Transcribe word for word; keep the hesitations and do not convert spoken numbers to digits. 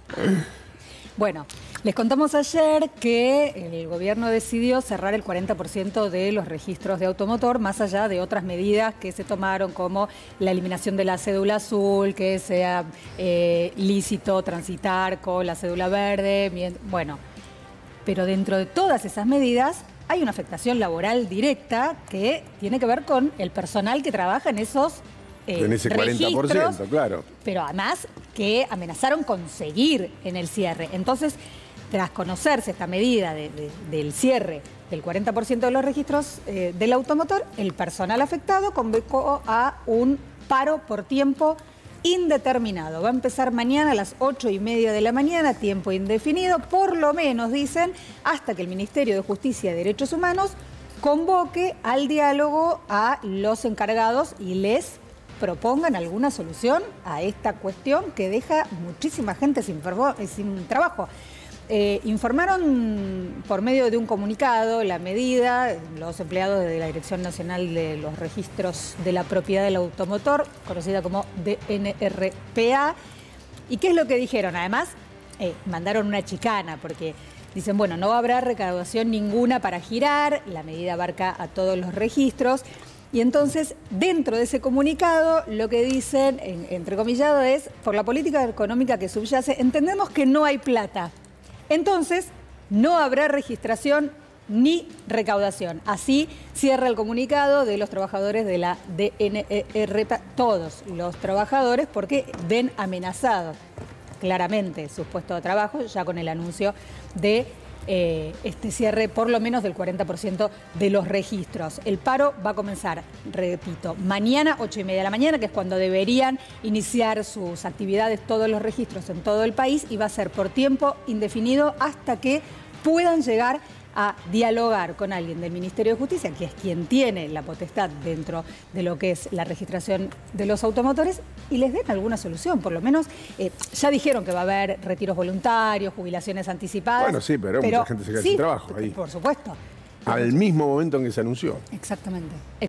Bueno, les contamos ayer que el gobierno decidió cerrar el cuarenta por ciento de los registros de automotor, más allá de otras medidas que se tomaron, como la eliminación de la cédula azul, que sea eh, lícito transitar con la cédula verde. Bien, bueno, pero dentro de todas esas medidas hay una afectación laboral directa que tiene que ver con el personal que trabaja en esos Eh, en ese cuarenta por ciento, claro. Pero además que amenazaron con seguir en el cierre. Entonces, tras conocerse esta medida de, de, del cierre del cuarenta por ciento de los registros eh, del automotor, el personal afectado convocó a un paro por tiempo indeterminado. Va a empezar mañana a las ocho y media de la mañana, tiempo indefinido, por lo menos, dicen, hasta que el Ministerio de Justicia y Derechos Humanos convoque al diálogo a los encargados y les propongan alguna solución a esta cuestión que deja muchísima gente sin, sin trabajo. Eh, informaron por medio de un comunicado la medida los empleados de la Dirección Nacional de los Registros de la Propiedad del Automotor, conocida como D N R P A. ¿Y qué es lo que dijeron? Además, eh, mandaron una chicana porque dicen, bueno, no habrá recaudación ninguna para girar, la medida abarca a todos los registros. Y entonces, dentro de ese comunicado, lo que dicen, en, entrecomillado, es, por la política económica que subyace, entendemos que no hay plata. Entonces, no habrá registración ni recaudación. Así cierra el comunicado de los trabajadores de la D N R P A, todos los trabajadores, porque ven amenazados claramente sus puestos de trabajo, ya con el anuncio de Eh, este cierre por lo menos del cuarenta por ciento de los registros. El paro va a comenzar, repito, mañana ocho y media de la mañana, que es cuando deberían iniciar sus actividades todos los registros en todo el país, y va a ser por tiempo indefinido hasta que puedan llegar a dialogar con alguien del Ministerio de Justicia, que es quien tiene la potestad dentro de lo que es la registración de los automotores, y les den alguna solución. Por lo menos, eh, ya dijeron que va a haber retiros voluntarios, jubilaciones anticipadas. Bueno, sí, pero, pero mucha gente se queda sí, sin trabajo ahí. Por supuesto. Al mismo momento en que se anunció. Exactamente.